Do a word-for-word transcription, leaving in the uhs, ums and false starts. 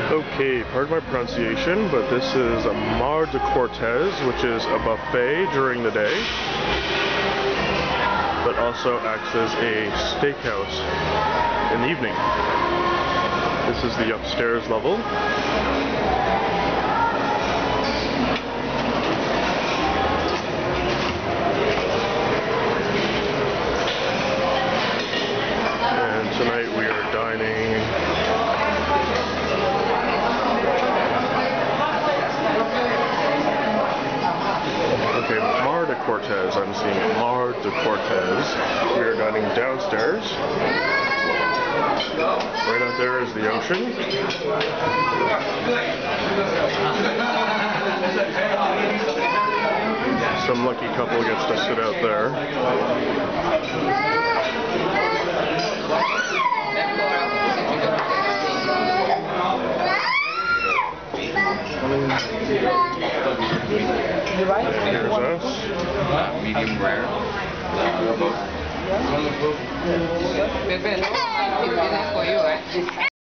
Okay, pardon my pronunciation, but this is a Mar de Cortez, which is a buffet during the day, but also acts as a steakhouse in the evening. This is the upstairs level. And tonight we are dining Okay, Mar de Cortez. I'm seeing Mar de Cortez. We are dining downstairs. Right out there is the ocean. Some lucky couple gets to sit out there. Here's us. Medium rare. Pepe, no, for you, eh?